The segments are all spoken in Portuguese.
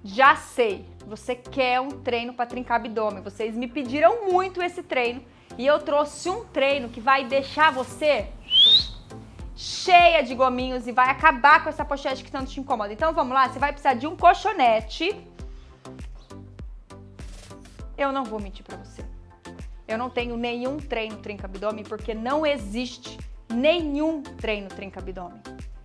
Já sei, você quer um treino para trincar abdômen. Vocês me pediram muito esse treino e eu trouxe um treino que vai deixar você cheia de gominhos e vai acabar com essa pochete que tanto te incomoda. Então vamos lá, você vai precisar de um colchonete. Eu não vou mentir pra você. Eu não tenho nenhum treino trinca abdômen porque não existe nenhum treino trinca abdômen.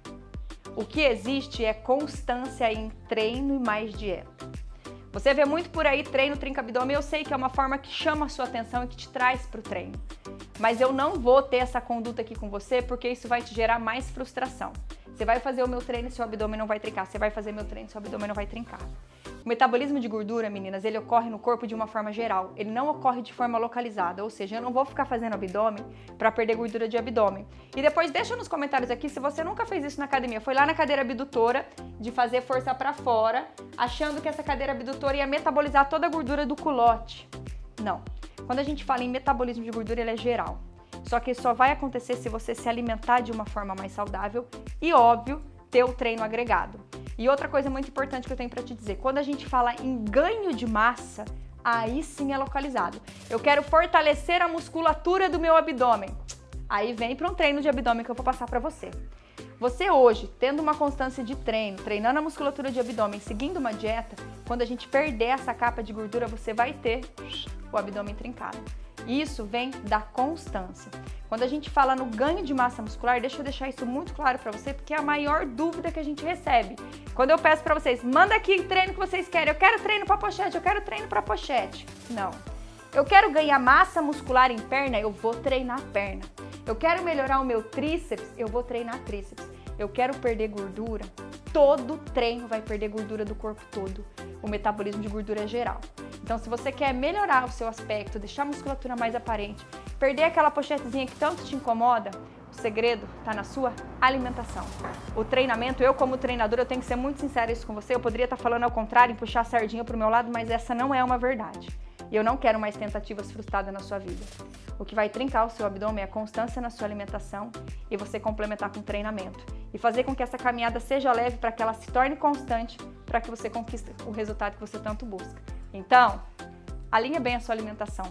O que existe é constância em treino e mais dieta. Você vê muito por aí treino trinca abdômen, eu sei que é uma forma que chama a sua atenção e que te traz pro treino. Mas eu não vou ter essa conduta aqui com você porque isso vai te gerar mais frustração. Você vai fazer o meu treino e seu abdômen não vai trincar. Você vai fazer meu treino e seu abdômen não vai trincar. O metabolismo de gordura, meninas, ele ocorre no corpo de uma forma geral. Ele não ocorre de forma localizada, ou seja, eu não vou ficar fazendo abdômen para perder gordura de abdômen. E depois deixa nos comentários aqui se você nunca fez isso na academia. Foi lá na cadeira abdutora de fazer força para fora, achando que essa cadeira abdutora ia metabolizar toda a gordura do culote. Não. Quando a gente fala em metabolismo de gordura, ele é geral. Só que isso só vai acontecer se você se alimentar de uma forma mais saudável e, óbvio, ter o treino agregado. E outra coisa muito importante que eu tenho para te dizer, quando a gente fala em ganho de massa, aí sim é localizado. Eu quero fortalecer a musculatura do meu abdômen. Aí vem para um treino de abdômen que eu vou passar para você. Você hoje, tendo uma constância de treino, treinando a musculatura de abdômen, seguindo uma dieta, quando a gente perder essa capa de gordura, você vai ter o abdômen trincado. Isso vem da constância. Quando a gente fala no ganho de massa muscular, deixa eu deixar isso muito claro para você, porque é a maior dúvida que a gente recebe. Quando eu peço para vocês, manda aqui o treino que vocês querem. Eu quero treino para pochete, eu quero treino para pochete. Não. Eu quero ganhar massa muscular em perna, eu vou treinar perna. Eu quero melhorar o meu tríceps, eu vou treinar tríceps. Eu quero perder gordura, todo treino vai perder gordura do corpo todo. O metabolismo de gordura é geral. Então, se você quer melhorar o seu aspecto, deixar a musculatura mais aparente, perder aquela pochetezinha que tanto te incomoda, o segredo está na sua alimentação. O treinamento, eu como treinadora, eu tenho que ser muito sincera isso com você, eu poderia estar falando ao contrário, puxar a sardinha para o meu lado, mas essa não é uma verdade. E eu não quero mais tentativas frustradas na sua vida. O que vai trincar o seu abdômen é a constância na sua alimentação e você complementar com treinamento. E fazer com que essa caminhada seja leve para que ela se torne constante, para que você conquiste o resultado que você tanto busca. Então, alinha bem a sua alimentação.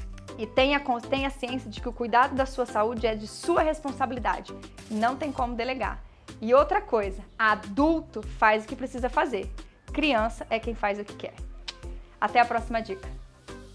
E tenha ciência de que o cuidado da sua saúde é de sua responsabilidade. Não tem como delegar. E outra coisa, adulto faz o que precisa fazer. Criança é quem faz o que quer. Até a próxima dica.